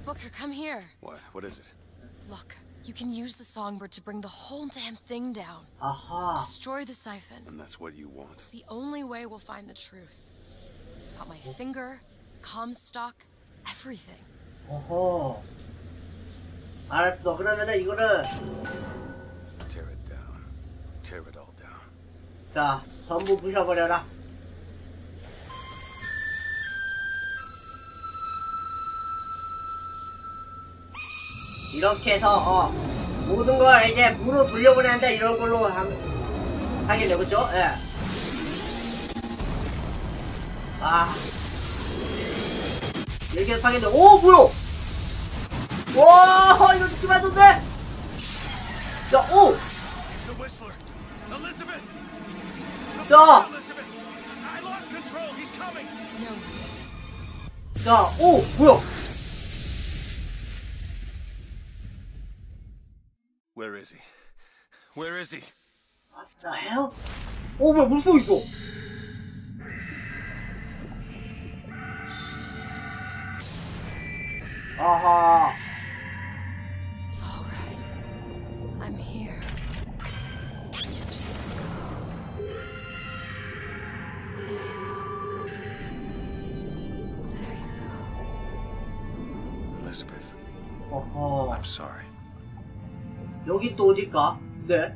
Booker, come here. What? What is it? Look, you can use the songbird to bring the whole damn thing down. 아하. Destroy the siphon. And that's what you want. It's the only way we'll find the truth. Got my finger, Comstock, everything. 어허. 알았어. 그러면은 이거를 Tear it down. Tear it all down. 자, 전부 부셔버려라. 이렇게 해서 모든 걸 이제 무로 돌려보낸다 이런 걸로 하겠네, 그쵸? 예. 아. 이렇게 해서 하겠네. 오, 뭐야! 와, 이거 느낌 안 좋네! 야, 오! The Whistler! Elizabeth! 자! Elizabeth! I lost control! He's coming! No, he isn't. 자, 오! 뭐야! Where is he? Where is he? What the hell? 오, 뭐야, 물속 있어! 아하. It's all right. I'm here. Just let go. There you go. There you go. Elizabeth, 어허. I'm sorry. 여기 또 어딜까? 네.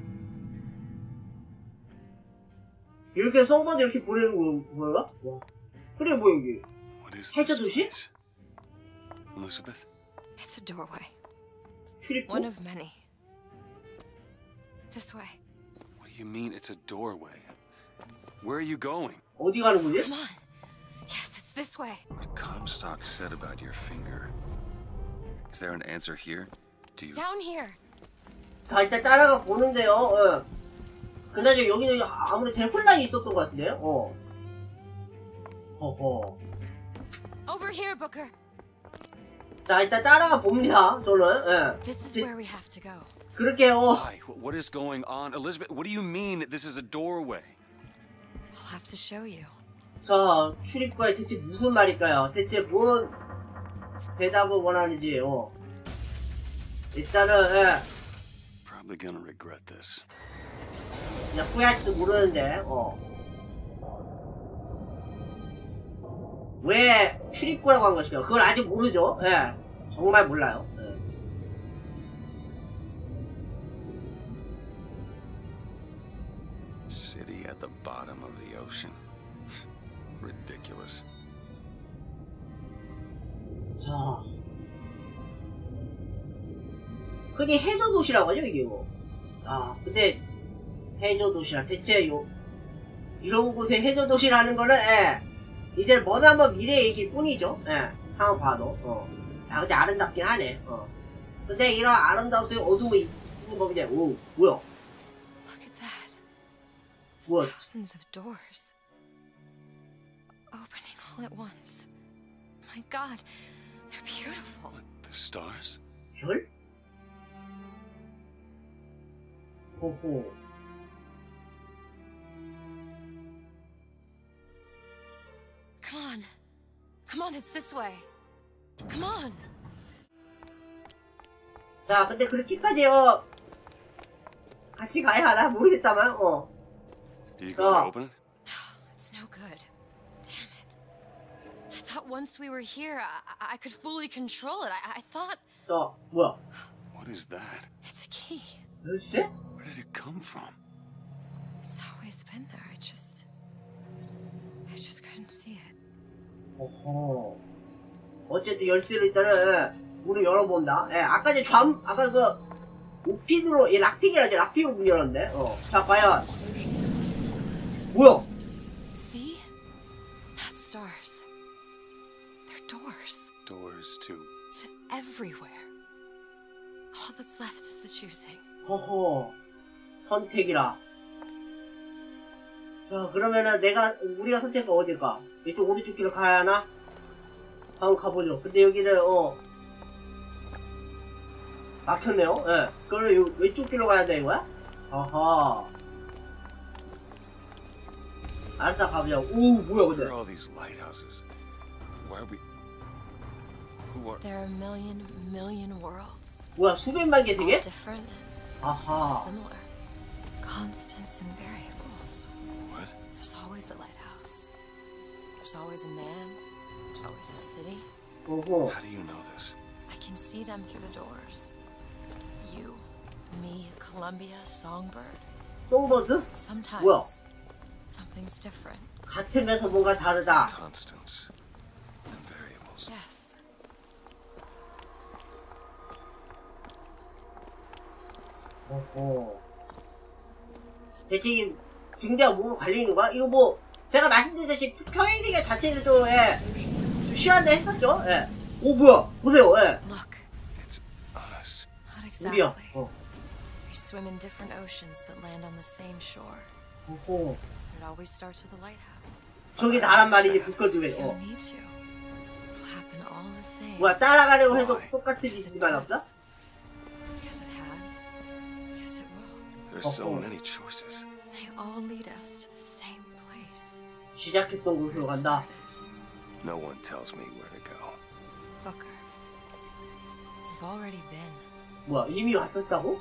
이렇게 성바드 이렇게 보내는 거야? 와. 그래, 뭐, 여기. What is 해저 this 도시? place? Elizabeth? It's a doorway. 출입구? One of many. This way. What do you mean it's a doorway? Where are you going? 어디 가는 거지? Come on. Yes, it's this way. What Comstock said about your finger. Is there an answer here? Do you... Down here. 자, 일단 따라가 보는데요. 그나저나 여기는 아무래도 혼란이 있었던 것 같은데요. 허허. Over here, Booker. 자, 일단 따라가 봅니다. 저는. This is where we have to go. 그렇게요. Why? What is going on? Elizabeth, what do you mean this is a doorway? I'll have to show you. 자, 출입구에 대체 무슨 말일까요? 대체 뭔 대답을 원하는지. 일단은 Probably gonna regret this. 그냥 후회할지도 모르는데. 왜 출입구라고 한 것이죠? 그걸 아직 모르죠. 예. 정말 몰라요. 예. City at the bottom of the ocean. Ridiculous. 자. 흔히 해저 도시라고 하죠, 이게 뭐. 근데 해저 도시라 대체 이런 곳에 해저 도시라는 거는 이제 머나먼 미래 얘기일 뿐이죠. 한번 봐도. 근데 아름답긴 하네. 근데 이런 아름다운 속에 어두움이 있는 법인데, 오, 뭐야? Look at that. What? Thousands of doors. Opening all at once. My God, they're beautiful. What, the stars? 별? 호호. Come on. Come on, it's this way. Come on. 자, 근데 그렇게까지 같이 가야 하나 모르겠다만. Do you gonna open it? It's no good. Damn it. I thought once we were here, I could fully control it. I thought... 뭐야? What is that? It's a key. 열쇠? Where did it come from? It's always been there. I just couldn't see it. 어허. 어쨌든 열쇠를 일단은 문을 열어본다. 아까 아까 오핀으로 락픽이라죠. 락픽으로 문 열었는데. 자, 과연 뭐야? See? Not stars. They're doors. Doors to... To everywhere. All that's left is the choosing. 허허. 선택이라. 자, 그러면은 우리가 선택한 어딜까? 이쪽 오른쪽 길로 가야 하나? 한번 가보죠. 근데 여기는, 막혔네요. 그러면 왼쪽 길로 가야 돼, 이거야? 아하. 알았다, 가보자. 오, 뭐야, 근데. Where are all these lighthouses? Why are we... Who are... There are a million worlds. 뭐야, 수백만 개 All 되게? different and 아하. similar. Constants and variables. What? There's always a lighthouse. There's always a man. There's always a city. 오호. How do you know this? I can see them through the doors. You, me, Columbia, Songbird. 송버드? Sometimes something's different. 같으면서 뭔가 다르다. Constants and variables. Yes. 오호. 대체 이 등대가 뭐가 갈리는 거야? 이거 뭐 제가 말씀드렸듯이 평행세계 자체는 좀, 좀 실한데 했었죠? 예. 오 뭐야? 보세요. 예. Look, It's us. not 우리야. exactly. We swim in different oceans but land on the same shore. 오호. It always starts with a lighthouse. 저기 나란 말이지 불꺼주면. You don't need to. It'll happen all the same. 뭐야 따라가려고 해도 똑같은 Yes, it 일만 없어? does. Yes, it has. Yes, it will. There's so many choices. They all lead us to the same place. 시작했던 곳으로 Where it 간다. started. No one tells me where to go. Booker, we've already been. 뭐야 이미 왔었다고?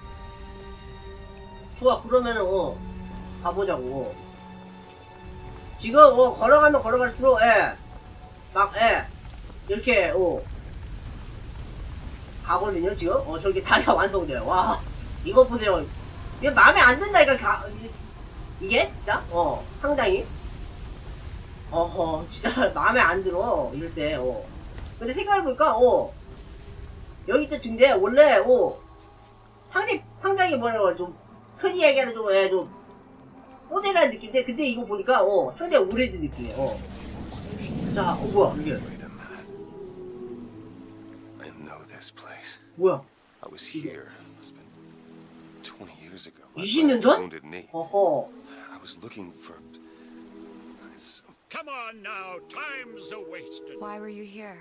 좋아 그러면은 가보자고. 지금 걸어가면 걸어갈수록 막 이렇게 가거든요 지금. 저기 다리가 완성돼요. 와 이거 보세요. 이게 마음에 안 든다니까 이게 진짜 상당히 진짜 마음에 안 들어 이럴 때. 근데 생각해보니까 여기 또 등대 원래 상당히 뭐라고 좀 흔히 얘기하는 좀 모델한 느낌인데 근데 이거 보니까 상당히 오래된 느낌이에요. 자 뭐야 이게 Wait a minute. I know this place. 뭐야? I was here. It's been 20 years ago. My 20년 brother 전? wounded knee. 어허. I was looking for... some... Come on now, time's a-wasted. Why were you here?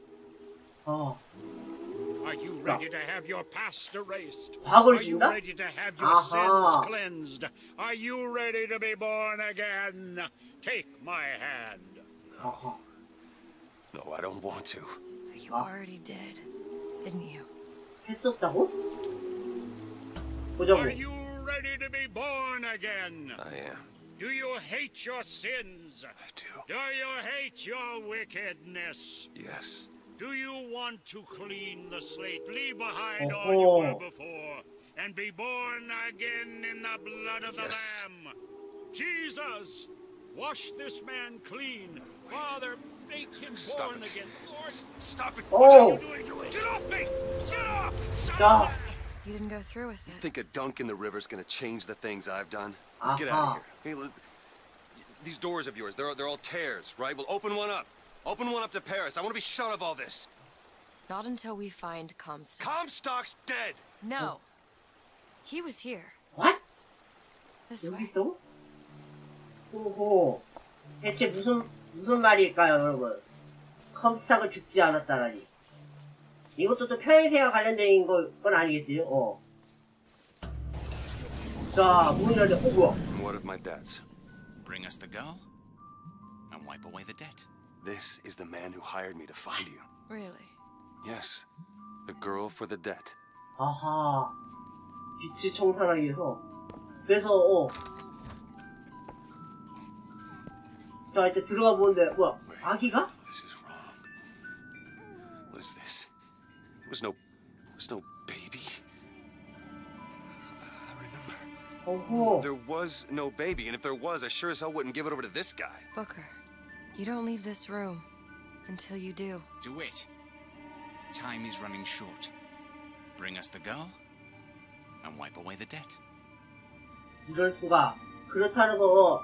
Are you ready to have your past erased? 과거를 Are you 준다? ready to have your 아하. sins cleansed? Are you ready to be born again? Take my hand. 어허. No, I don't want to. You already did, didn't you? 했었다고? 보자고. Are you ready to be born again? I am. Do you hate your sins? I do. Do you hate your wickedness? Yes. Do you want to clean the slate, leave behind all Oh. you were before, and be born again in the blood of the Yes. Lamb? Jesus, wash this man clean. Father, make him Stop born it. again. Lord, Stop it. what are 오. you doing? Get off me! Get off! 야. You didn't go through with it. Think a dunk in the river's gonna change the things I've done? Let's get out Uh-huh. of here. Hey, these doors of yours, they're all tears, right? Well, open one up. Open one up to Paris. I want to be shut of all this. Not until we find Comstock. Comstock's dead. No. He was here. What? This 여기 way. 있다고? 오호. 대체 무슨 말일까요, 여러분? 컴스타가 죽지 않았다라니. 이것도 또 평행세계와 관련된 건 아니겠지요? 자, 문이 열려. 뭐야? And what of my debts? Bring us the girl and wipe away the debt. This is the man who hired me to find you. Really? Yes. The girl for the debt. 아하. 빛을 청산하기 위해서. 그래서, 자, 이제 들어가 보는데, 뭐야? 아기가? This is wrong. What is this? There was no baby. I remember. 어허. There was no baby, and if there was, I sure as hell wouldn't give it over to this guy. Booker, you don't leave this room until you do. Do it. Time is running short. Bring us the girl and wipe away the debt. 이럴 수가. 그렇다는 거,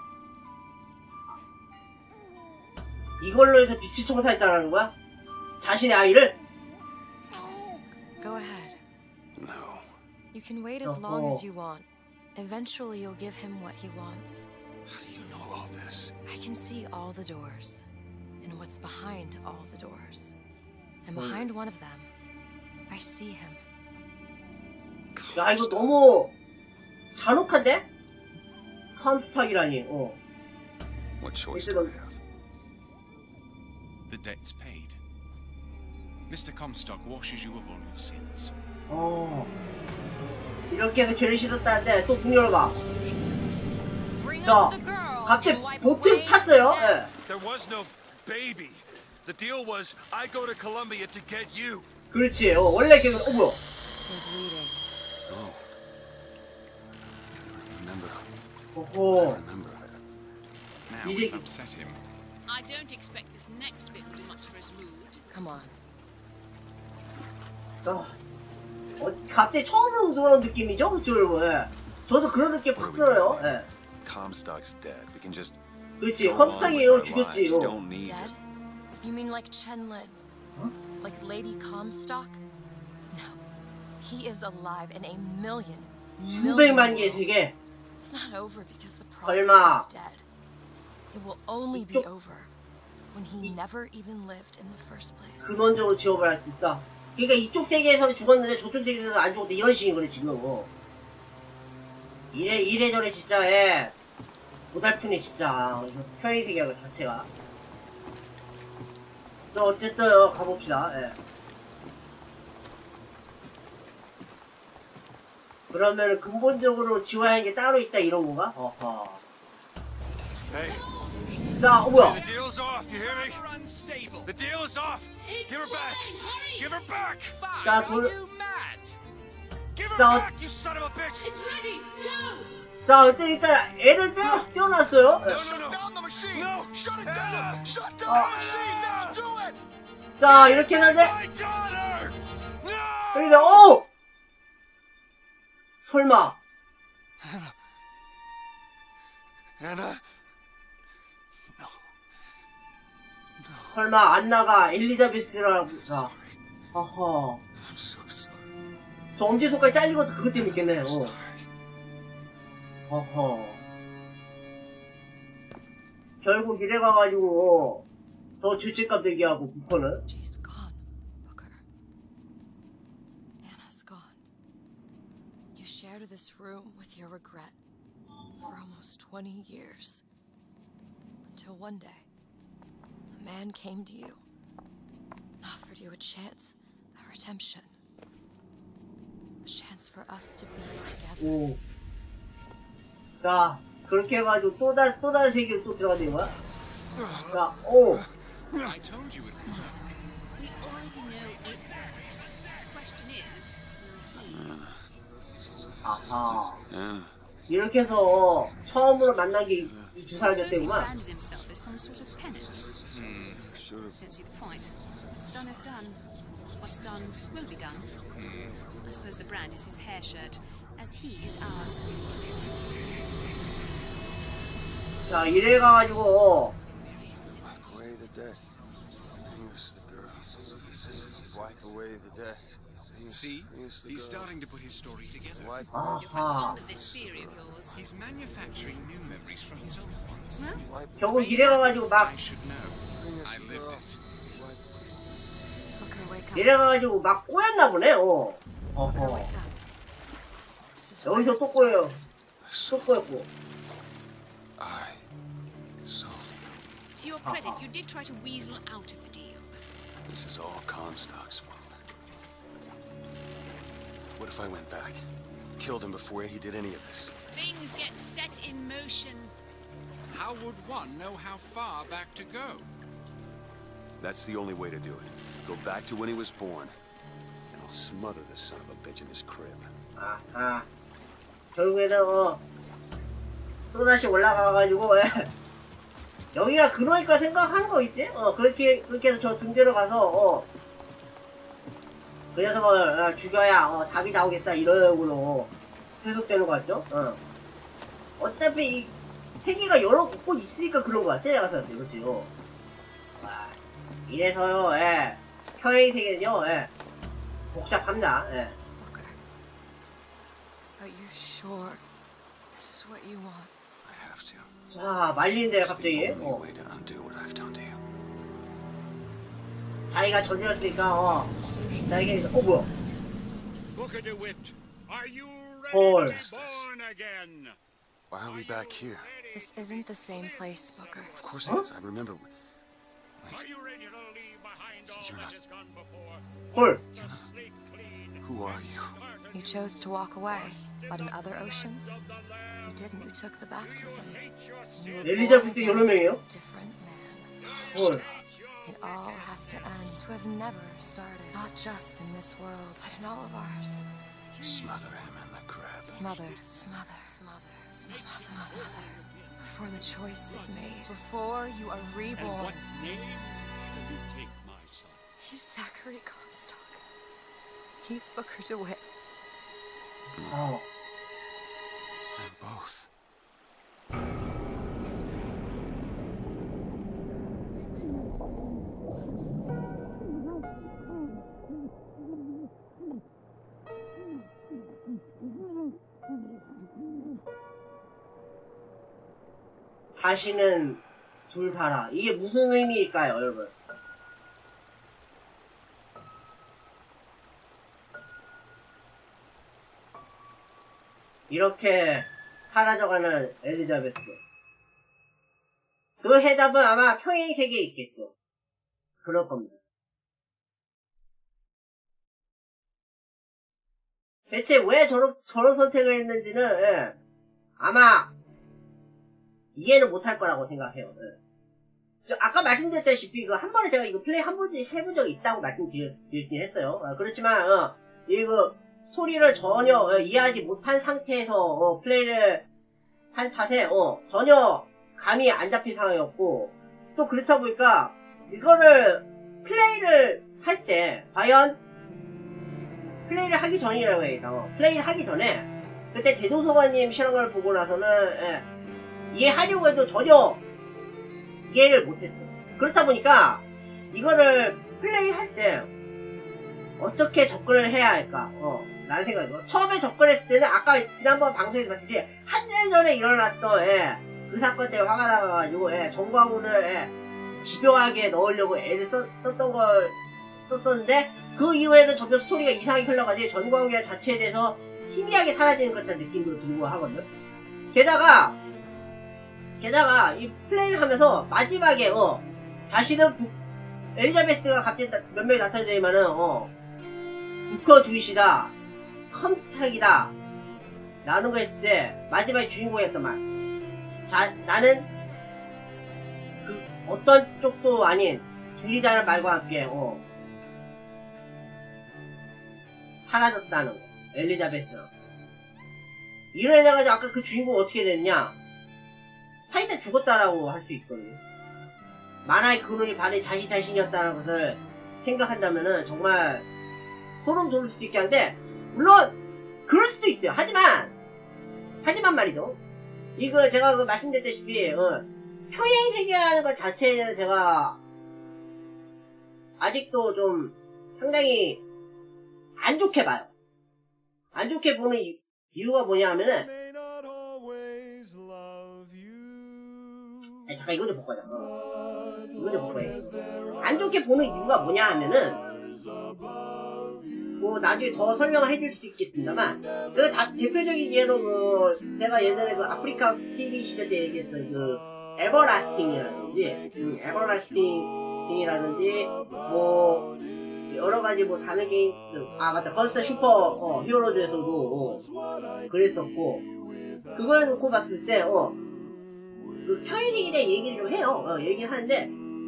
이걸로 해서 빛을 청산했다는 거야? 자신의 아이를? Go ahead. No. You can wait as long as you want. Eventually, you'll give him what he wants. How do you know all this? I can see all the doors, and what's behind all the doors. And behind one of them, I see him. 야, 이거 너무 잔혹한데? 컴스탁이라니, What choice do I have? The debt's paid. Mr. Comstock washes you of all your sins. 이렇게 해서 죄를 씻었다는데 또 문 열어봐. Bring 자, us the girl. 갑자기 and wipe 보트 away 탔어요. the debt. 예. There was no baby. The deal was I go to Columbia to get you. 그렇지. 원래 걔는 뭐야? They're bleeding. Oh. Remember. 오호. Remember. Now 이제- we've upset him. I don't expect this next bit will do much for his mood. Come on. 갑자기 처음으로 돌아온 느낌이죠? 예. 저도 그런 느낌 확 들어요. 예. Comstock's dead. We can just 그렇지. go on with 컴스탁이에요. our 죽였지. lives. 이거. Don't need Dead? You mean like Chen Lin? Like Lady Comstock? No. He is alive in a million 수백만 개 worlds. 세계. It's not over because the prophet 설마. is dead. It will only be over when he never even lived in the first place. 근원적으로 지워버릴 수 있다. 그러니까 이쪽 세계에서는 죽었는데 저쪽 세계에서는 안 죽었다. 이런 식인 거네 지금. 이래저래 진짜 예. 고달프네 진짜. 편의 세계가 자체가. 자 어쨌든 가봅시다. 예. 그러면 근본적으로 지워야 하는 게 따로 있다 이런 건가? 어허. Hey, 자, 뭐야? the deal's off. You hear me? You're unstable. The deal is off. Give her back. Give her back. Fine, 자, are 돌- you mad? Give her 자, back, you son of a bitch. It's ready. Go. 자, 어쨌든 일단 애를 떼어놨어요. No, no, no. down the machine! No. Shut it Ah. down! Shut down Oh. the machine now! Do it! 자, 이렇게 했는데, My daughter. No. 여기다, 오! 설마, Anna. 설마 안나가 엘리자베스라고, 자, 어허. I'm so sorry. 저 엄지손가락 잘린 것도 그것 때문에 있겠네요. 어허. 결국 이래 가가지고, 더 죄책감 되게 하고, 부커는. She's gone, Booker. Anna's gone. You shared this room with your regret for almost 20 years. Until one day, a man came to you and offered you a chance at redemption. A chance for us to be together. 오. 자, 그렇게 해가지고 또 다른 세계로 또 들어가야 되는 거야? 자, 오. I told you it would work. We already know it works. Question is, will he? 아하. Anna. 이렇게 해서 처음으로 만난 게 이 두 I 사람이 suppose he 됐구만. branded himself as some sort of penance. Should have. Don't see the point. What's done is done. What's done will be done. I suppose the brand is his hair shirt, as he is ours. 자, 이래 가가지고 Wipe away the debt. Use the girl. Wipe away the debt. See? Use the He's girl. starting to put his story together. Wipe 아하. Fond of this theory of yours. He's manufacturing new memories from his old ones. Huh? wipe 결국 이래 가가지고 막 I should know. I lived it. Booker, wake up. 이래 가가지고 막 꼬였나 보네. Booker, 어허. wake up. This is where 여기서 또 it's 꼬여요. 또 꼬였고. I sold. To your credit, you did try to weasel out of the deal. This is all Comstock's fault. What if I went back? Killed him before he did any of this? Things get set in motion. How would one know how far back to go? That's the only way to do it. Go back to when he was born, and I'll smother the son of a bitch in his crib. 아하. 결국에는 또다시 올라가가지고 여기가 그러니까 생각하는 거 있지? 그렇게 해서 저 등대로 가서 그 녀석을 죽여야 답이 나오겠다 이런 걸로 해석되는 것 같죠? 어차피 이 세계가 여러 곳 있으니까 그런 것 같아 내가 생각할 때 그렇지요. 이래서요 평행 세계는요 복잡합니다. Booker, are you sure this is what you want? I have to. 자 말리는데요 It's the 갑자기. only way to undo what I've done to you. 자기가 저질렀으니까 나에게 뭐야? Booker DeWitt, are you ready Paul. to be born again? Why are we back here? This isn't the same place, Booker. Of course it is. I remember. Are you ready to leave behind all You're that not- has gone before? 헐. Who are you? You chose to walk away, but in other oceans, you didn't. You took the baptism. You were born 엘리자베스 again 여러 명이에요? as a different man. 헐. It all has to end. To have never started, not just in this world, but in all of ours. Smother him in the crib. Smother, smother, smother, smother, smother. Before the choice is made, before you are And reborn. what name shall you take, my son? He's Zachary Comstock. He's Booker DeWitt. 어. And both. 다시는 둘 다라. 이게 무슨 의미일까요, 여러분? 이렇게 사라져가는 엘리자베스. 그 해답은 아마 평행 세계에 있겠죠. 그럴 겁니다. 대체 왜 저런 선택을 했는지는 예, 아마 이해는 못할 거라고 생각해요. 예. 아까 말씀드렸다시피 그 한 번에 제가 이거 플레이 한 번 해본 적이 있다고 말씀드리긴 했어요. 그렇지만 이거 스토리를 전혀 이해하지 못한 상태에서 플레이를 한 탓에 전혀 감이 안 잡힌 상황이었고, 또 그렇다 보니까 이거를 플레이를 할 때 과연 플레이를 하기 전이라고 해요. 플레이를 하기 전에 그때 대도서관님 실험을 보고 나서는 이해하려고 해도 전혀 이해를 못했어요. 그렇다 보니까 이거를 플레이할 때 어떻게 접근을 해야 할까 라는 생각이고, 처음에 접근했을 때는 아까 지난번 방송에서 봤듯이 한 달 전에 일어났던 그 사건 때문에 화가 나가지고 정광훈을 집요하게 넣으려고 애를 썼었는데, 그 이후에는 점점 스토리가 이상하게 흘러가지 전광훈 자체에 대해서 희미하게 사라지는 것 같다는 느낌도 들고 하거든요. 게다가 이 플레이를 하면서 마지막에 자신은 엘리자베스가 갑자기 몇 명이 나타나지만은 부커 두잇이다, 컴스탁이다 라는 거 했을 때 마지막에 주인공이 했던 말, 나는 그 어떤 쪽도 아닌 둘이다라는 말과 함께 사라졌다는 거. 엘리자베스가 이래가지고 아까 그 주인공 어떻게 됐냐, 사이다 죽었다라고 할 수 있거든요. 만화의 근원이 반의 자기 자신이었다는 것을 생각한다면은 정말 소름 돋을 수도 있긴 한데, 물론 그럴 수도 있어요. 하지만 말이죠, 이거 제가 말씀드렸다시피 평행세계라는 것 자체에 대해서 제가 아직도 좀 상당히 안 좋게 봐요. 안 좋게 보는 이유가 뭐냐면은, 잠깐 이거 좀 볼거야. 이거 좀 볼거야. 안 좋게 보는 이유가 뭐냐 하면은, 뭐 나중에 더 설명을 해줄 수 있겠습니다만, 그 대표적인 예로 제가 예전에 그 아프리카 TV 시절 때 얘기했던 그 에버라스팅이라든지 뭐 여러 가지 뭐 다른 게임, 맞다, 건스타 슈퍼 히어로즈에서도 그랬었고, 그걸 놓고 봤을 때 그 평행세계에 대해 얘기를 좀 해요. 얘기를 하는데,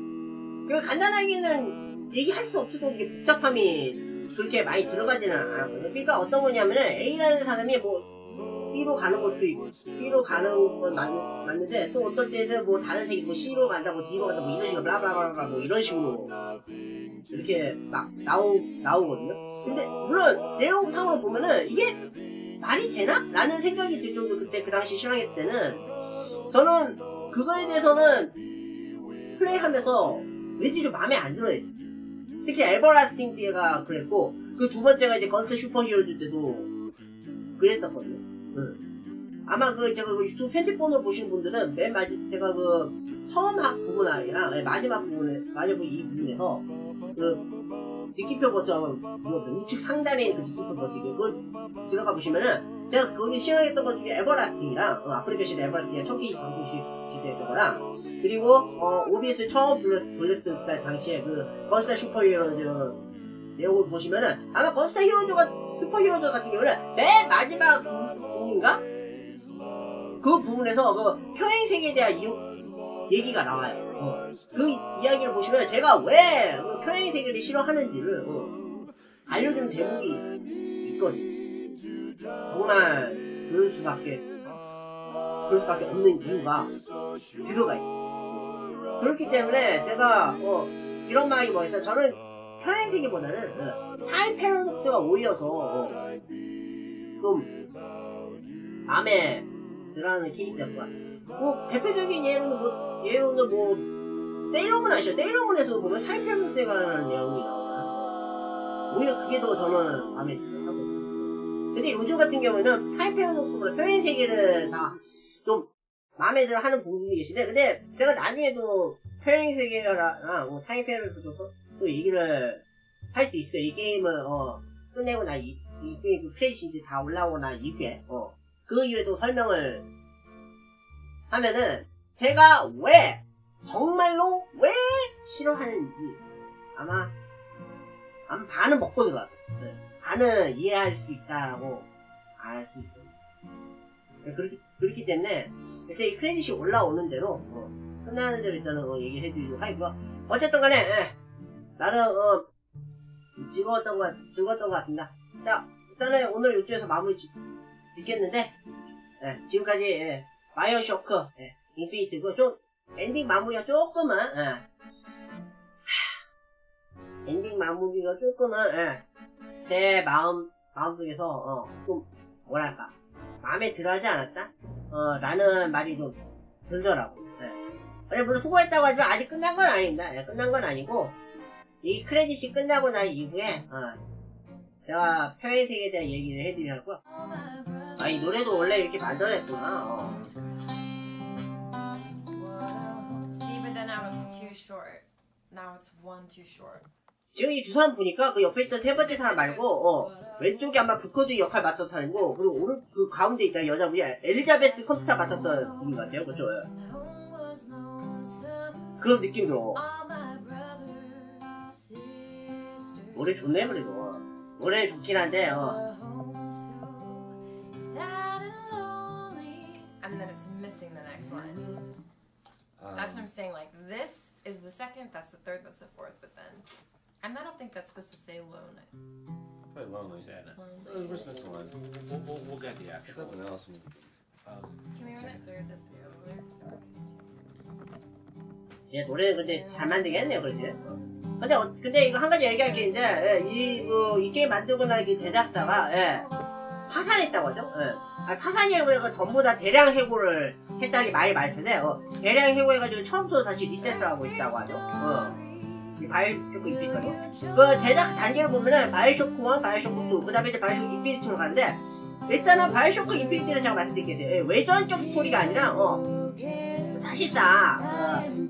간단하게는 얘기할 수 없어서 이게 복잡함이 그렇게 많이 들어가지는 않았거든요. 그러니까 어떤 거냐면은 A라는 사람이 뭐 B로 가는 것도 있고, B로 가는 건 맞는데, 또 어떨 때는 뭐 다른 세계, 뭐 C로 간다, 뭐 D로 간다, 뭐 이런 식으로 블라블라블라 뭐 이런 식으로 이렇게 막 나오거든요. 근데 물론 내용상으로 보면은 이게 말이 되나? 라는 생각이 들 정도, 그때 그 당시 실황했을 때는 저는 그거에 대해서는 플레이하면서 왠지 좀 마음에 안 들어요. 특히 에버라스팅 때가 그랬고, 그 두 번째가 이제 건스타 슈퍼히어로즈 때도 그랬었거든요. 아마 제가 유튜브 편집본을 보신 분들은 맨 마지막, 제가 처음 부분 아니라 마지막 이 부분에서 느낌표 버튼, 우측 상단에 있는 그 느낌표 버튼, 그걸 들어가 보시면은, 제가 거기 시행했던 것 중에 에버라스팅이랑, 아프리카 시대 에버라스팅이랑 1000K 시대였던 거랑, 그리고, OBS 처음 돌렸을 때 당시에 건스타 슈퍼히어로즈 내용을 보시면은 아마 건스타 히어로즈가 슈퍼 히어로즈 같은 경우는 맨 마지막 부분인가? 그 부분에서 그 평행 세계에 대한 얘기가 나와요. 그 이야기를 보시면 제가 왜 평행 세계를 싫어하는지를 알려주는 대목이 있거든요. 정말 그럴 수밖에 없는 이유가 들어가 있어요. 그렇기 때문에 제가 이런 마음이 뭐였어요? 저는 평행 세계보다는 타임 패러독스가 오히려서 좀 마음에 들어하는 캐릭터가 뭐 대표적인 예로는 뭐 세일러문 아시죠? 세일러문에서 보면 타임 패러독스에 관한 내용이 나오잖아요. 오히려 그게 더 저는 마음에 들어하거든요. 근데 요즘 같은 경우에는 타임 패러독스보다 평행 세계를 다 좀 마음에 들어 하는 분들이 계신데, 근데 제가 나중에도 평행 세계랑 뭐 타임 패러독스 또 얘기를 할 수 있어요. 이 게임을 끝내고 나 이 게임 크레딧이 다 올라오고 나 이후에 그 이후에도 설명을 하면은 제가 왜 정말로 왜 싫어하는지 아마 반은 먹고 들어가요. 반은 이해할 수 있다라고 알 수 있어요. 그렇기 때문에 이제 이 크레딧이 올라오는 대로 끝나는 대로 일단은 얘기를 해드리도록 하고요. 어쨌든 간에 나는 즐거웠던 것 같습니다. 자, 일단은 오늘 이쪽에서 마무리 짓겠는데 지금까지 바이오쇼크 인피니티고 좀 엔딩 마무리가 조금은 제 마음속에서 좀 뭐랄까 마음에 들어하지 않았다? 라는 말이 좀 들더라고. 물론 수고했다고 하지만 아직 끝난 건 아닙니다. 끝난 건 아니고 이 크레딧이 끝나고 난 이후에 제가 평행 세계에 대한 얘기를 해드리려고요. 이 노래도 원래 이렇게 만들어냈구나. See, but then now it's too short. Now it's one too short. 지금 이 두 사람 보니까 그 옆에 있던 세 번째 사람 말고 왼쪽에 아마 브코드 역할 맡았던 사람이고, 그리고 오른 그 가운데 있던 여자분이 엘리자베스 컴퓨터 맡았던 분인 것 같아요. 그쵸? 그런 느낌 들어. 노래 좋네. 그래도 노래 좋긴 한데 And then it's missing the next line. That's what I'm saying. Like, this is the second, that's the third, that's the fourth, but then... And I don't think that's supposed to say lonely. Probably lonely. We're missing one. We'll get the actual. Nothing else. Can we run it through this video lyrics? 예, 노래 근데 잘 만들긴 했네요. 그렇지? 근데 이거 한 가지 얘기할 게 있는데, 이 게임 만들고 난 그 제작사가 파산했다고 하죠. 파산이 아니고 전부 다 대량 해고를 했다니 말이 많던데, 대량 해고해가지고 처음부터 다시 리셋을 하고 있다고 하죠. 이 바이오쇼크 인피니티거든요. 그 제작 단계를 보면은 바이오쇼크 1, 바이오쇼크 2, 그 다음에 이제 바이오쇼크 인피니티로 가는데, 일단은 바이오쇼크 인피니티는 제가 말씀드릴게요. 외전적 스토리가 아니라, 사실상,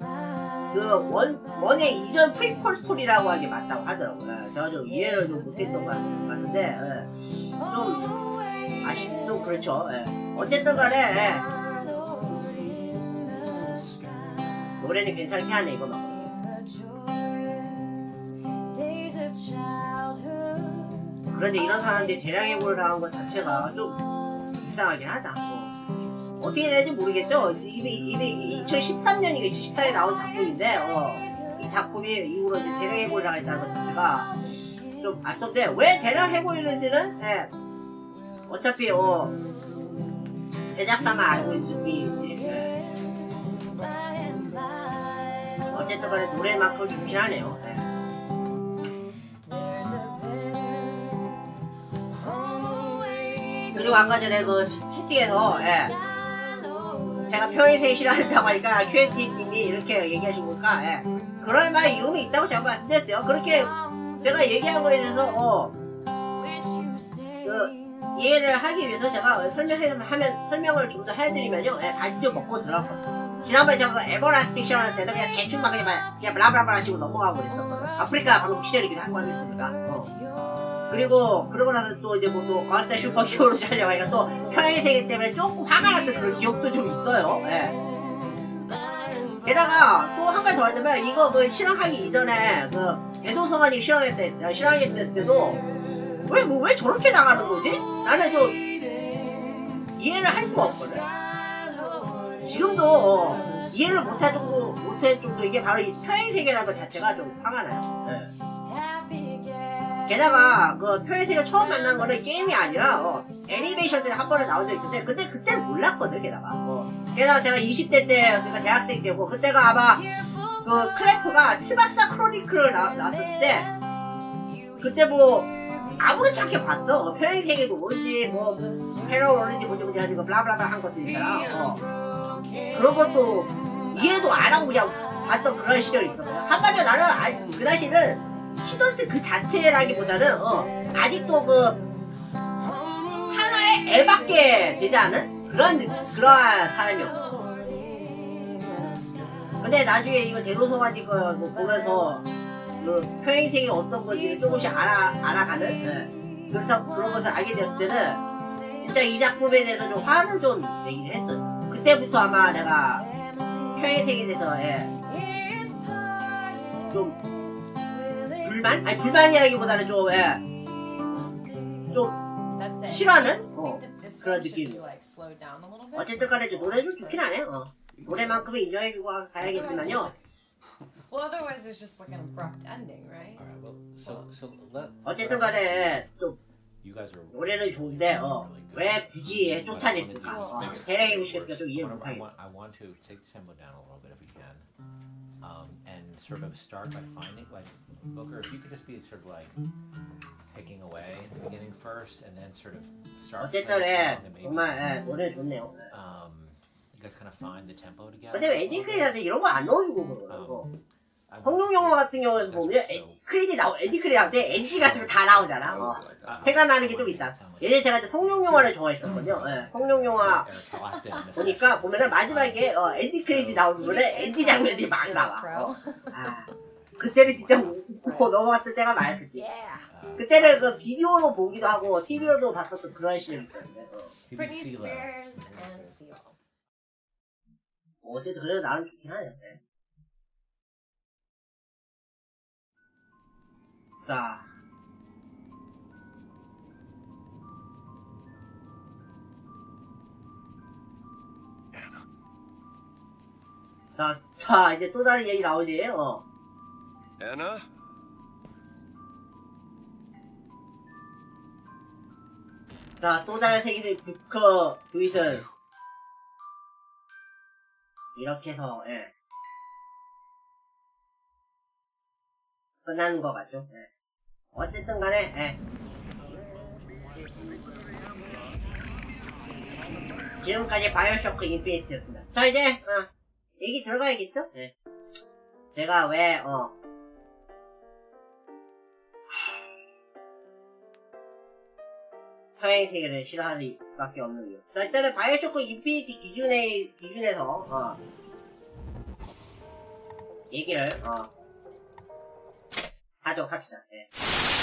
원의 이전 프리퀄 스토리라고 하는 게 맞다고 하더라고요. 제가 좀 이해를 좀 못했던 것 같은데, 좀 그렇죠. 어쨌든 간에, 노래는 괜찮게 하네, 이거 막. 그런데 이런 사람들이 대량 해고를 당한 것 자체가 좀 이상하긴 하다. 어떻게 될지 모르겠죠? 이게 2013년인가 2014년에 나온 작품인데, 이 작품이 이후로 이제 대량 해고를 당했다는 것 자체가 좀 아쉽던데, 왜 대량 해고했는지는, 어차피, 제작사만 알고 있으니, 어쨌든 간에 노래만큼 좋긴 하네요. 그리고 아까 전에 그 채팅에서 제가 평행세계 싫어한다고 하니까 QNT님이 이렇게 얘기하신 거니까 그럴 만한 이유는 있다고 제가 말씀드렸어요. 그렇게 제가 얘기한 거에 대해서 이해를 하기 위해서 제가 설명을 좀 더 해드리면요, 다시 좀 먹고 들어갔어. 지난번에 제가 에버라스틱 시험할 때는 그냥 대충 막 그냥 블라블라블라 하시고 넘어가고 그랬었거든. 아프리카 방금 시절이기도 하고 하겠으니까. 그러고 나서 또 이제 뭐 또 건스타 슈퍼 히어로 하려고 하니까 또 평행 세계 때문에 조금 화가 났던 그런 기억도 좀 있어요. 게다가 또 한 가지 더 하자면 이거 그 실험하기 이전에 그 대도서관이 실황했을 때도 왜 저렇게 나가는 거지? 나는 좀 이해를 할 수가 없거든. 지금도 이해를 못할 정도 이게 바로 이 표현세계라는 것 자체가 좀 화가 나요. 네. 게다가 그 표현세계 처음 만난 거는 게임이 아니라 애니메이션 때 한 번에 나온 적이 있는데 근데 그때는 몰랐거든. 게다가 제가 20대 때 그러니까 대학생 때고 그때가 아마 그 클래프가 치바사 크로니클을 나왔을 때 그때 뭐 아무렇지 않게 봤어. 표현세계도 모르지 뭐 패러를 모르지 뭔지 하지고 블라블라블라 한 것들 있잖아. 그런 것도 이해도 안 하고 그냥 봤던 그런 시절이 있었거든. 한마디로 나는 그 당시는 히던트 그 자체라기보다는 아직도 그 하나의 애밖에 되지 않은 그러한 사람이었어. 근데 나중에 이거 대도서관 이거 뭐 보면서 그 표현세계 어떤 건지를 조금씩 알아가는 그런 것을 알게 되었을 때는 진짜 이 작품에 대해서 좀 화를 좀 내긴 했어요. 그때부터 아마 내가 표현세계에 대해서 좀 불만? 아니 불만이라기보다는 좀 싫어하는 그런 느낌. 어쨌든 간에 노래도 좋긴 하네. 노래만큼은 인정해주고 가야겠지만요. Well, otherwise there's just like an abrupt ending, right? Alright, well, so let. 어쨌든 간에 좀 You guys are. 노래는 좋은데 왜 굳이 쫓아냈을까? 대략의 의식을 좀 이해 못하겠어. I want to take the tempo down a little bit if we can, and sort of start by finding like Booker. If you could just be sort of like picking away at the beginning first, and then sort of start. 어쨌든 정말 노래 좋네요. You guys kind of find the tempo together. 근데 왜 엔딩 크레딧한테 이런 거 안 넣어주고 그러고 성룡 영화 같은 경우에서 보면 크레딧 엔딩 크레딧한테 엔지 같은 거 다 나오잖아. 생각나는 게 좀 있다. 예전에 제가 성룡 영화를 좋아했었거든요. 성룡 영화 보니까 보면은 마지막에 엔딩 크레딧 나오는 거는 엔지 장면들이 막 나와. 그때는 진짜 웃고 넘어갔을 때가 많았지. 그때는 그 비디오로 보기도 하고 TV로도 봤었던 그런 시절이 있었는데. Britney Spears and Seal. 어쨌든 그래도 나름 좋긴 하네. 자. 자, 이제 또 다른 얘기 나오지. Anna? 자, 또 다른 세계의 부커 두이슨. 이렇게 해서, 끝나는 것 같죠. 어쨌든 간에, 지금까지 바이오쇼크 인피니티였습니다. 자, 이제, 얘기 들어가야겠죠? 제가 왜, 평행세계를 싫어하는 수밖에 없는 이유. 자, 일단은 바이오쇼크 인피니티 기준에서, 얘기를, 하도록 합시다.